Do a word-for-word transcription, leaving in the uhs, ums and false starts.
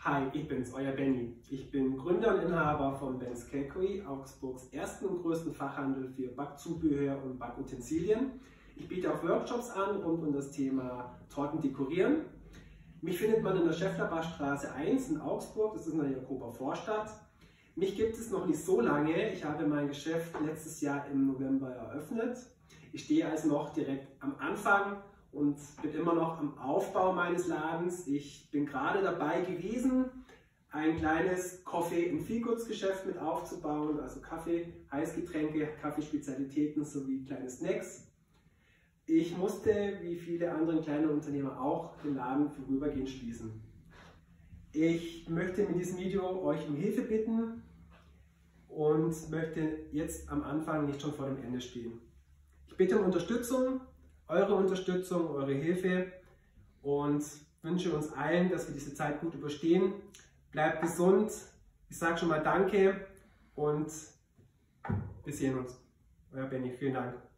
Hi, ich bin's, euer Benny. Ich bin Gründer und Inhaber von Ben's Cakery, Augsburgs ersten und größten Fachhandel für Backzubehör und Backutensilien. Ich biete auch Workshops an rund um das Thema Torten dekorieren. Mich findet man in der Schäfflerbachstraße eins in Augsburg, das ist in der Jakober Vorstadt. Mich gibt es noch nicht so lange, ich habe mein Geschäft letztes Jahr im November eröffnet. Ich stehe also noch direkt am Anfang und bin immer noch am Aufbau meines Ladens. Ich bin gerade dabei gewesen, ein kleines Coffee- und Feelgoods-Geschäft mit aufzubauen, also Kaffee, Heißgetränke, Kaffeespezialitäten sowie kleine Snacks. Ich musste, wie viele andere kleine Unternehmer auch, den Laden vorübergehend schließen. Ich möchte mit diesem Video euch um Hilfe bitten und möchte jetzt am Anfang nicht schon vor dem Ende stehen. Ich bitte um Unterstützung, eure Unterstützung, eure Hilfe und wünsche uns allen, dass wir diese Zeit gut überstehen. Bleibt gesund, ich sage schon mal Danke und wir sehen uns. Euer Benny, vielen Dank.